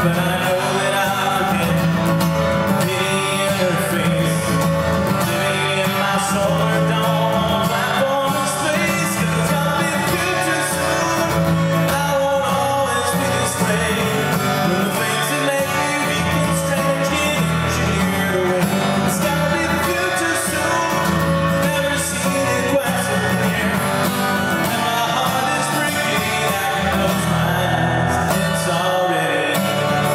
but I know that I'll get pity in her face, living in my solar dome platform in space. 'Cause it's gonna be the future soon. I won't always be this way. When the things that make me weak and strange get engineered away. It's gonna be the future soon. Never seen it quite so clear. And my heart is breaking. I can close my eyes. It's already here.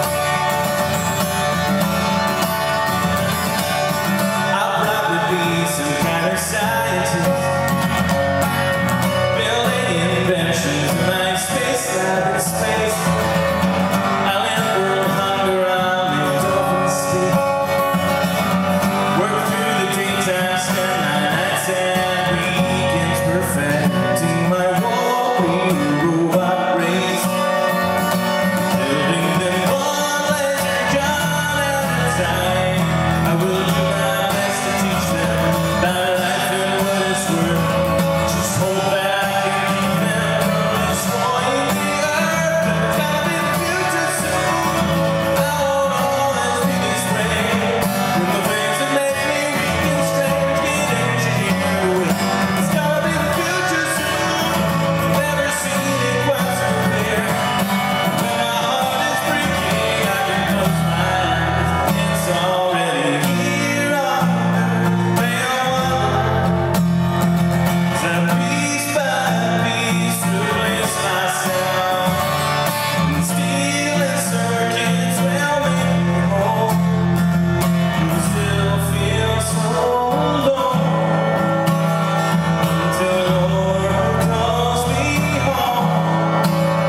I'll probably be some kind of scientist, building inventions in my space lab in space. I'll end world hunger, I'll make dolphins speak. Work through the daytime, spend my nights and weekends perfecting my warrior robot race. Building them one laser gun at a time. I will do my best to teach them about life and what it's worth. Just hope that I can keep them from destroying the earth. But it's gotta be the future soon. I won't always be this way. When the things that make me weak and strange get engineered away. It's gotta be the future soon. Never seen it quite so clear. When my heart is breaking, I can close my eyes. It's already here on earth. May I wonder, as I piece by piece replace myself, and stealing circuits will make me whole. You still feel so alone until Lord calls me home.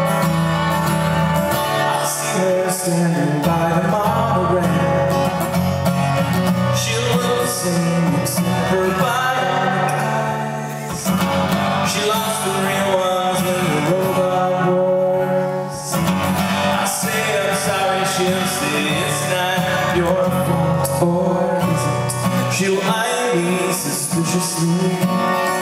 I see her standing by the monorail. She'll look the same except for bionic eyes. She lost the real ones in the robot wars. I say I'm sorry, she'll say it's not your fault, or is it? She'll eye me suspiciously.